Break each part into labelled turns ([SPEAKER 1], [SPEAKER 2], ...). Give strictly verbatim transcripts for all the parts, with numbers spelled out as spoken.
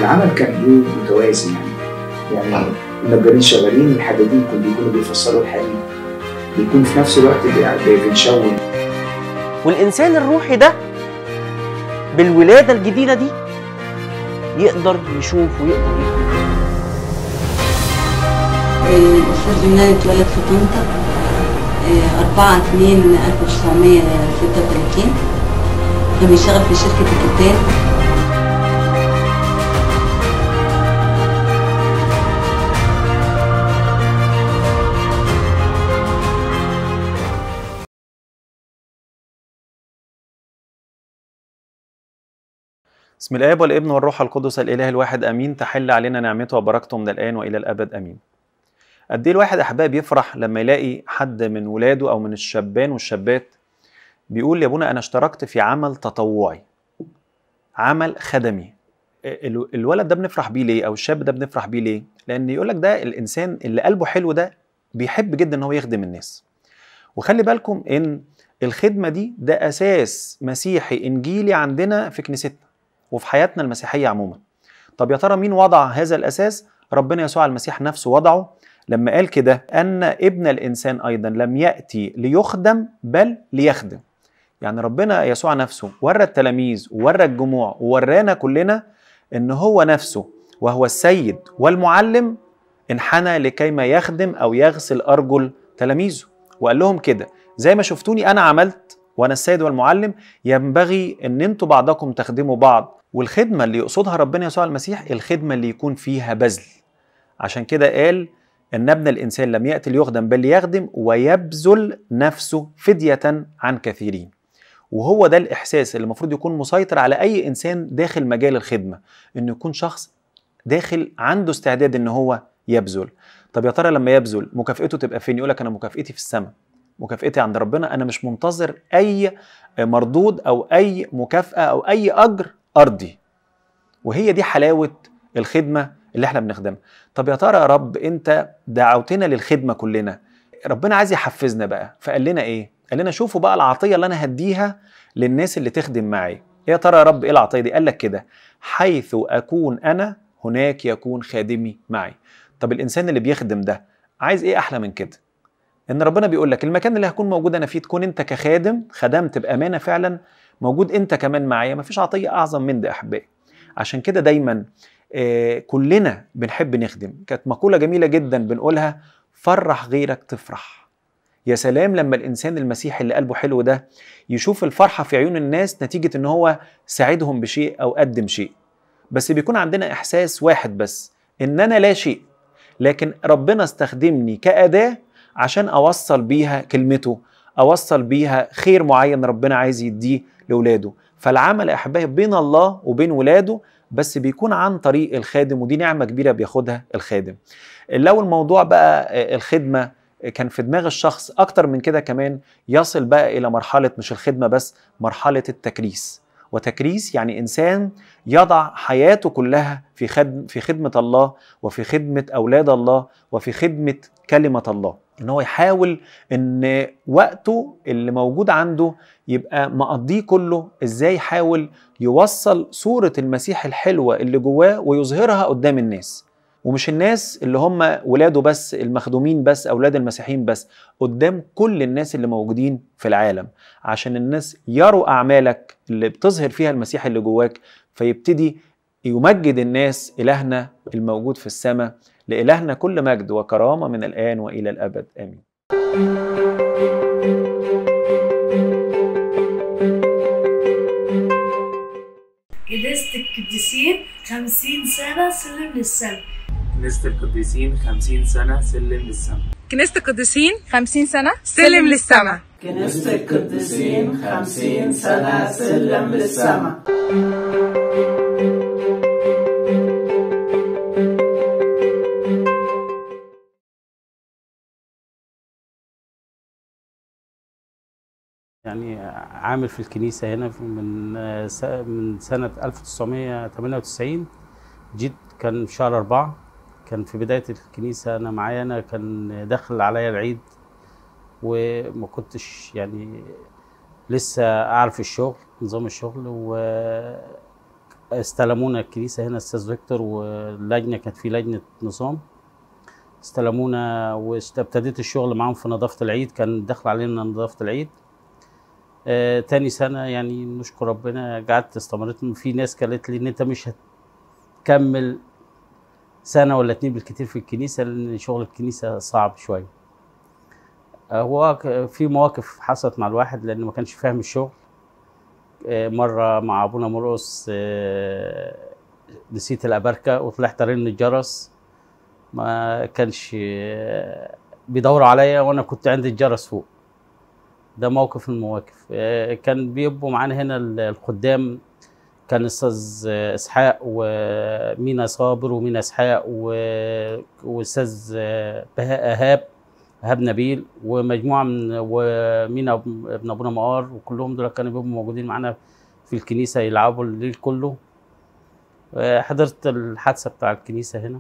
[SPEAKER 1] العمل كان ايه متوازي يعني يعني النجارين شغالين، الحدادين كانوا بيكونوا بيفصلوا الحديد، بيكون في نفس الوقت بنشون.
[SPEAKER 2] والإنسان الروحي ده بالولادة الجديدة دي يقدر يشوف ويقدر يفهم.
[SPEAKER 3] الأستاذ يونان اتولد في طنطا أربعة اتنين ألف وتسعمية ستة وتلاتين، كان بيشتغل في شركة الكتان.
[SPEAKER 4] بسم الآب والابن والروح القدس الإله الواحد آمين. تحل علينا نعمته وبركته من الآن وإلى الأبد آمين. قد إيه الواحد أحباب يفرح لما يلاقي حد من ولاده أو من الشابان والشابات بيقول يا ابونا أنا اشتركت في عمل تطوعي، عمل خدمي. الولد ده بنفرح بيه ليه؟ أو الشاب ده بنفرح بيه ليه؟ لأن يقولك ده الإنسان اللي قلبه حلو ده بيحب جدا إن هو يخدم الناس. وخلي بالكم إن الخدمة دي ده أساس مسيحي إنجيلي عندنا في كنيستنا وفي حياتنا المسيحية عموما. طب يا ترى مين وضع هذا الأساس؟ ربنا يسوع المسيح نفسه وضعه لما قال كده أن ابن الإنسان أيضا لم يأتي ليخدم بل ليخدم. يعني ربنا يسوع نفسه ورى التلاميذ وورى الجموع وورانا كلنا أن هو نفسه وهو السيد والمعلم انحنى لكيما يخدم أو يغسل أرجل تلاميذه، وقال لهم كده زي ما شفتوني أنا عملت وأنا السيد والمعلم ينبغي أن انتوا بعضكم تخدموا بعض. والخدمة اللي يقصدها ربنا يسوع المسيح الخدمة اللي يكون فيها بذل. عشان كده قال أن ابن الإنسان لم يأتي ليخدم بل ليخدم ويبذل نفسه فدية عن كثيرين. وهو ده الإحساس اللي المفروض يكون مسيطر على أي إنسان داخل مجال الخدمة، إنه يكون شخص داخل عنده استعداد إن هو يبذل. طب يا ترى لما يبذل مكافئته تبقى فين؟ يقولك أنا مكافئتي في السماء، مكافئتي عند ربنا، أنا مش منتظر أي مردود أو أي مكافأة أو أي أجر أرضي. وهي دي حلاوة الخدمة اللي احنا بنخدمها. طب يا ترى يا رب أنت دعوتنا للخدمة كلنا، ربنا عايز يحفزنا بقى، فقال لنا إيه؟ قال لنا شوفوا بقى العطية اللي أنا هديها للناس اللي تخدم معي. إيه يا ترى يا رب إيه العطية دي؟ قال لك كده حيث أكون أنا هناك يكون خادمي معي. طب الإنسان اللي بيخدم ده عايز إيه أحلى من كده؟ إن ربنا بيقول لك المكان اللي هكون موجود أنا فيه تكون أنت كخادم خدمت بأمانة فعلا، موجود أنت كمان معايا. مفيش عطية أعظم من ده أحبائي. عشان كده دايما آه كلنا بنحب نخدم. كانت مقولة جميلة جدا بنقولها، فرح غيرك تفرح. يا سلام لما الإنسان المسيحي اللي قلبه حلو ده يشوف الفرحة في عيون الناس نتيجة إن هو ساعدهم بشيء أو قدم شيء. بس بيكون عندنا إحساس واحد بس، إن أنا لا شيء، لكن ربنا استخدمني كأداة عشان أوصل بيها كلمته، أوصل بيها خير معين ربنا عايز يديه لولاده. فالعمل يا أحبائي بين الله وبين ولاده، بس بيكون عن طريق الخادم، ودي نعمة كبيرة بياخدها الخادم. لو الموضوع بقى الخدمة كان في دماغ الشخص أكتر من كده كمان، يصل بقى إلى مرحلة مش الخدمة بس، مرحلة التكريس. وتكريس يعني إنسان يضع حياته كلها في خدمة في خدمة الله وفي خدمة أولاد الله وفي خدمة كلمة الله. إن هو يحاول إن وقته اللي موجود عنده يبقى مقضيه كله إزاي يحاول يوصل صورة المسيح الحلوة اللي جواه ويظهرها قدام الناس. ومش الناس اللي هم ولاده بس، المخدومين بس، أولاد المسيحيين بس، قدام كل الناس اللي موجودين في العالم، عشان الناس يروا أعمالك اللي بتظهر فيها المسيح اللي جواك، فيبتدي يمجد الناس إلهنا الموجود في السماء. لإلهنا كل مجد وكرامة من الآن وإلى الأبد آمين.
[SPEAKER 5] كنيسة القديسين خمسين سنة سلم للسماء.
[SPEAKER 6] كنيسة القديسين خمسين سنة سلم للسماء.
[SPEAKER 7] كنيسة القديسين خمسين سنة سلم للسماء.
[SPEAKER 8] كنيسة القديسين خمسين سنة سلم للسماء.
[SPEAKER 9] يعني عامل في الكنيسة هنا من من سنة ألف وتسعمية وتمانية وتسعين. جيت كان في شهر أربعة، كان في بداية الكنيسة أنا معايا، أنا كان داخل عليا العيد وما كنتش يعني لسه أعرف الشغل، نظام الشغل، استلمونا الكنيسة هنا أستاذ فيكتور، واللجنة كانت في لجنة نظام استلمونا، وابتديت الشغل معاهم في نظافة العيد. كان داخل علينا نظافة العيد. آه تاني سنة يعني نشكر ربنا قعدت استمريت. في ناس قالت لي إن أنت مش هتكمل سنة ولا اتنين بالكتير في الكنيسة، لأن شغل الكنيسة صعب شوية. آه هو في مواقف حصلت مع الواحد لأنه ما كانش فاهم الشغل. آه مرة مع أبونا مرقس آه نسيت الأبركة وطلعت أرن الجرس، ما كانش آه بيدوروا عليا وأنا كنت عندي الجرس فوق. ده موقف من المواقف. آه كان بيبقوا معانا هنا الخدام، كان استاذ اسحاق ومينا صابر ومينا اسحاق واستاذ بهاء ايهاب ايهاب نبيل ومجموعه من ومينا ابن ابونا مقار، وكلهم دول كانوا بيبقوا موجودين معانا في الكنيسه يلعبوا الليل كله. حضرت الحادثه بتاع الكنيسه هنا.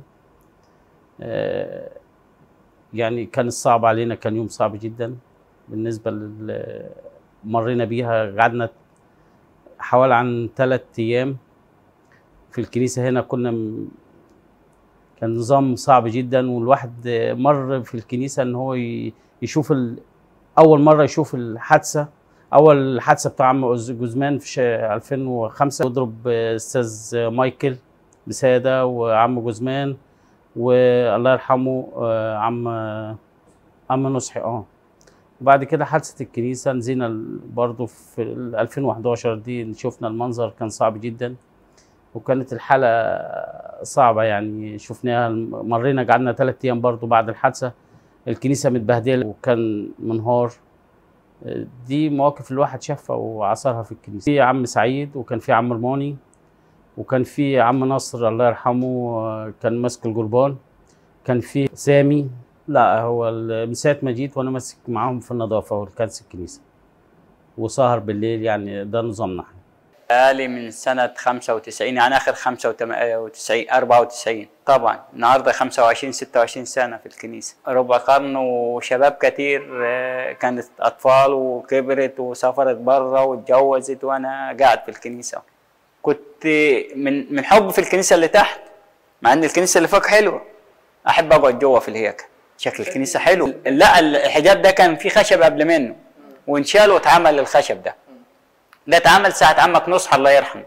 [SPEAKER 9] يعني كان صعب علينا، كان يوم صعب جدا بالنسبه لل مرينا بيها. قعدنا حوالي عن ثلاث ايام في الكنيسه هنا. كنا م... كان نظام صعب جدا، والواحد مر في الكنيسه ان هو ي... يشوف ال... اول مره يشوف الحادثه، اول حادثه بتاع عم جوزمان في ألفين وخمسة يضرب استاذ مايكل بساده وعم جوزمان والله يرحمه عم عم نصحي. اه وبعد كده حادثه الكنيسه نزينا برضو في ألفين وحداشر دي، شفنا المنظر كان صعب جدا وكانت الحاله صعبه يعني. شفناها مرينا قعدنا ثلاث ايام برضو بعد الحادثه الكنيسه متبهدله وكان منهار. دي مواقف الواحد شافها وعصرها في الكنيسه. في عم سعيد وكان في عم رماني وكان في عم نصر الله يرحمه كان ماسك الجربان، كان في سامي. لا هو من ساعه ما جيت وانا ماسك معاهم في النظافه والكنس الكنيسه وسهر بالليل، يعني ده نظامنا احنا.
[SPEAKER 10] بقالي من سنه خمسة وتسعين، يعني اخر خمسة وتسعين أربعة وتسعين طبعا. النهارده خمسة وعشرين ستة وعشرين سنه في الكنيسه، ربع قرن وشباب كتير كانت اطفال وكبرت وسافرت بره واتجوزت وانا قاعد في الكنيسه. كنت من من حب في الكنيسه اللي تحت، مع ان الكنيسه اللي فوق حلوه، احب اقعد جوه في الهيكل. شكل الكنيسه حلو. لا الحجاب ده كان فيه خشب قبل منه وانشال واتعمل الخشب ده. ده اتعمل ساعه عمك نصحي الله يرحمه.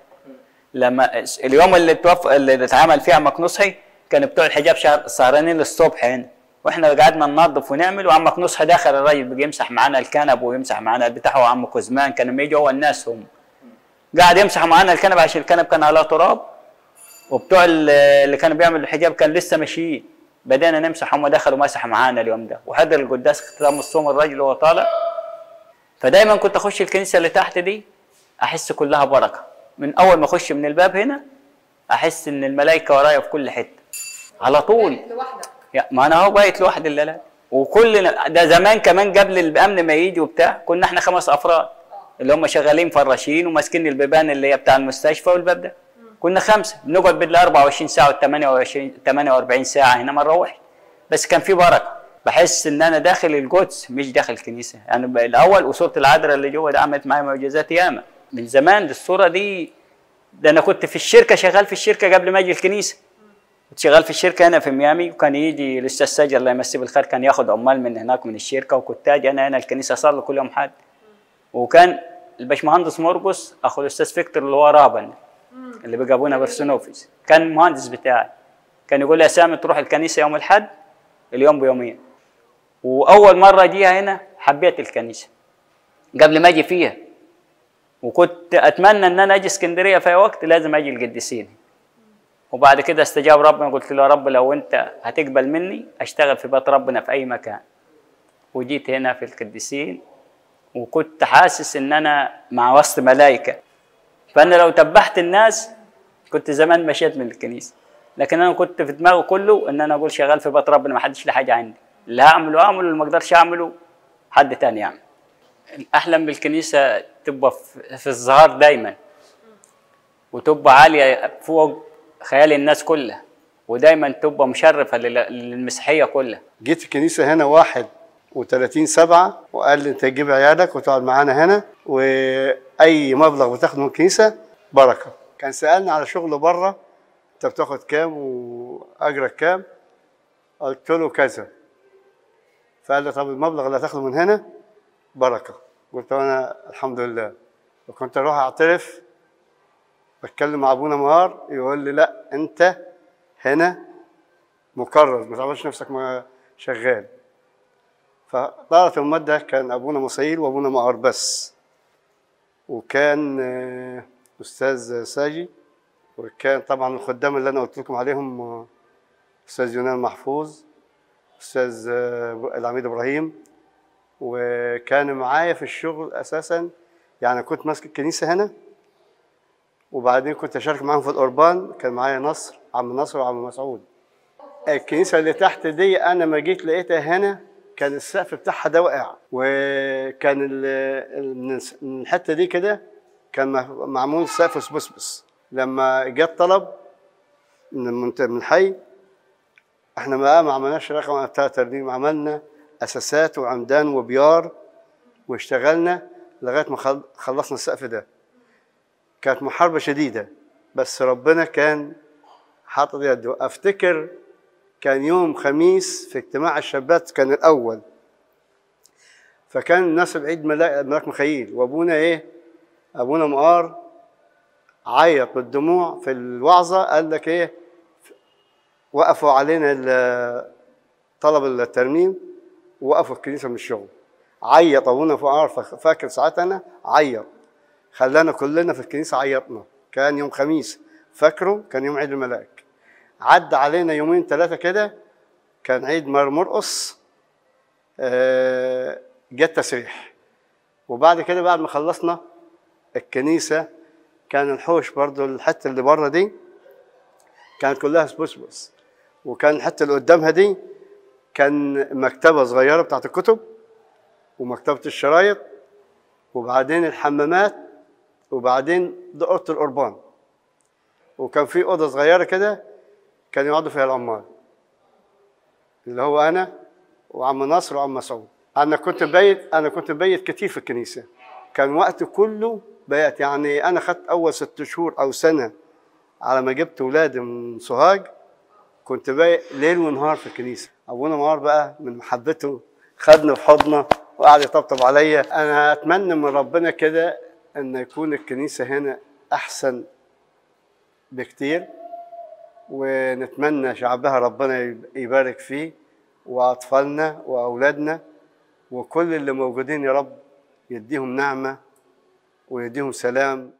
[SPEAKER 10] لما اليوم اللي توف... اللي اتعمل فيه عمك نصحي كان بتوع الحجاب شهر... سهرانين للصبح هنا، واحنا قعدنا ننظف ونعمل، وعمك نصحي داخل الراجل بيجي يمسح معانا الكنب ويمسح معانا البتاع، وعم كوزمان كانوا يجوا هو الناس هم قاعد يمسحوا معانا الكنب عشان الكنب كان على تراب، وبتوع اللي كانوا بيعملوا الحجاب كان لسه ماشيين. بدأنا نمسح، هم دخلوا مسحوا معانا اليوم ده، وحضر القداس ختام الصوم الراجل وهو طالع. فدايما كنت اخش الكنيسه اللي تحت دي احس كلها بركه. من اول ما اخش من الباب هنا احس ان الملائكه ورايا في كل حته على طول.
[SPEAKER 11] لوحدك؟
[SPEAKER 10] ما انا اهو بايت لوحدي اللي لا. وكلنا ده زمان كمان قبل الامن ما يجي وبتاع، كنا احنا خمس افراد اللي هم شغالين فراشين وماسكين البيبان اللي هي بتاع المستشفى والباب ده. كنا خمسه بنقعد بال أربعة وعشرين ساعه ثمانية وأربعين ساعه هنا ما نروحش. بس كان في بركه، بحس ان انا داخل القدس مش داخل الكنيسه. يعني الاول وصوره العذراء اللي جوه ده عملت معايا معجزات ياما من زمان. دي الصوره دي، ده انا كنت في الشركه شغال في الشركه قبل ما اجي الكنيسه. كنت شغال في الشركه هنا في ميامي، وكان يجي الاستاذ ساجر الله يمسيه بالخير كان ياخد عمال من هناك من الشركه، وكنت اجي انا هنا الكنيسه اصلي كل يوم حد. وكان الباشمهندس مرقس اخو الاستاذ فيكتور اللي هو رابن اللي بقى ابونا برسونوفيس، كان المهندس بتاعي. كان يقول لي يا سامي تروح الكنيسه يوم الاحد اليوم بيومين. واول مره اجيها هنا حبيت الكنيسه قبل ما اجي فيها، وكنت اتمنى ان انا اجي اسكندريه في وقت لازم اجي القديسين. وبعد كده استجاب ربنا، قلت له يا رب لو انت هتقبل مني اشتغل في بيت ربنا في اي مكان. وجيت هنا في القديسين وكنت حاسس ان انا مع وسط ملائكه، فانا لو تبعت الناس كنت زمان مشيت من الكنيسه. لكن انا كنت في دماغي كله ان انا اقول شغال في بيت ربنا، ما حدش له حاجه عندي، اللي هعمله اعمله، اللي ما اقدرش اعمله حد تاني يعمل. الاحلام بالكنيسه تبقى في الظهار دايما، وتبقى عاليه فوق خيال الناس كلها، ودايما تبقى مشرفه للمسيحيه كلها.
[SPEAKER 12] جيت الكنيسه هنا واحد وثلاثين سبعة وقال لي انت تجيب عيالك وتقعد معانا هنا، واي مبلغ بتاخده من الكنيسه بركه. كان سالني على شغل بره، انت بتاخد كام واجرك كام؟ قلت له كذا. فقال لي طب المبلغ اللي هتاخده من هنا بركه. قلت له انا الحمد لله. وكنت اروح اعترف بتكلم مع ابونا مهار يقول لي لا انت هنا مكرر، ما تعملش نفسك ما شغال. فطارت المده كان ابونا مصيل وابونا مهار بس، وكان استاذ ساجي، وكان طبعا الخدام اللي انا قلت لكم عليهم استاذ يونان محفوظ، استاذ العميد ابراهيم، وكان معايا في الشغل اساسا. يعني كنت ماسك الكنيسه هنا، وبعدين كنت اشارك معاهم في القربان. كان معايا نصر، عم نصر وعم مسعود. الكنيسه اللي تحت دي انا ما جيت لقيتها هنا كان السقف بتاعها ده واقع، وكان من الحته دي كده كان معمول سقف سبسبس. لما جت طلب من من الحي، احنا بقى ما عملناش رقم بتاع ترنيم، عملنا اساسات وعمدان وبيار واشتغلنا لغايه ما خلصنا السقف ده. كانت محاربه شديده، بس ربنا كان حاطط يده. افتكر كان يوم خميس في اجتماع الشابات كان الاول، فكان الناس بعيد ملاك مخيل، وابونا ايه ابونا مقار عيط بالدموع في الوعظه. قال لك ايه وقفوا علينا طلب الترميم ووقفوا الكنيسه من الشغل. عيط ابونا مقار، فاكر ساعتها انا عيط، خلانا كلنا في الكنيسه عيطنا. كان يوم خميس فاكره، كان يوم عيد الملاك. عدى علينا يومين ثلاثه كده كان عيد مار مرقص، آه جت تسريح. وبعد كده بعد ما خلصنا الكنيسه كان الحوش برضو الحته اللي بره دي كانت كلها سبوسبوس، وكان الحته اللي قدامها دي كان مكتبه صغيره بتاعت الكتب ومكتبه الشرايط، وبعدين الحمامات، وبعدين اوضه القربان، وكان في اوضه صغيره كده كان يقعدوا فيها العمال اللي هو انا وعم نصر وعم مسعود. انا كنت بيت انا كنت بيت كتير في الكنيسه، كان وقت كله بيت. يعني انا خدت اول ست شهور او سنه على ما جبت ولادي من سوهاج كنت بيت ليل ونهار في الكنيسه. ابونا مهار بقى من محبته خدني في حضنه وقعد يطبطب عليا. انا اتمنى من ربنا كده ان يكون الكنيسه هنا احسن بكتير، ونتمنى شعبها ربنا يبارك فيه، واطفالنا واولادنا وكل اللي موجودين يا رب يديهم نعمه ويديهم سلام.